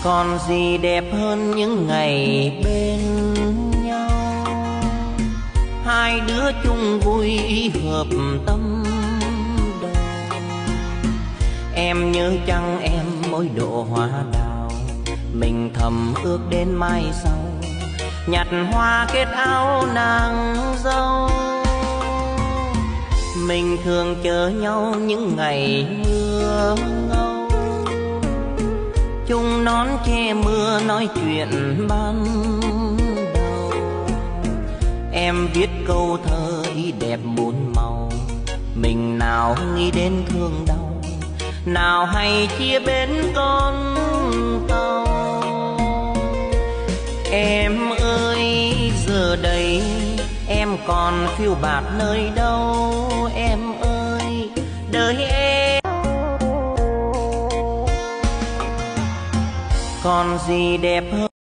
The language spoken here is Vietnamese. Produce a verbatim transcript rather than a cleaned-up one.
Còn gì đẹp hơn những ngày bên nhau, hai đứa chung vui hợp tâm đầu. Em nhớ chăng em mỗi độ hoa đào, mình thầm ước đến mai sau nhặt hoa kết áo nàng dâu. Mình thường chờ nhau những ngày mưa ngâu, chung nón che mưa nói chuyện ban đầu. Em viết câu thơ ý đẹp muôn màu, mình nào nghĩ đến thương đau, nào hay chia bên con tàu. Em ơi giờ đây em còn phiêu bạt nơi đâu, em ơi đời em còn gì đẹp hơn.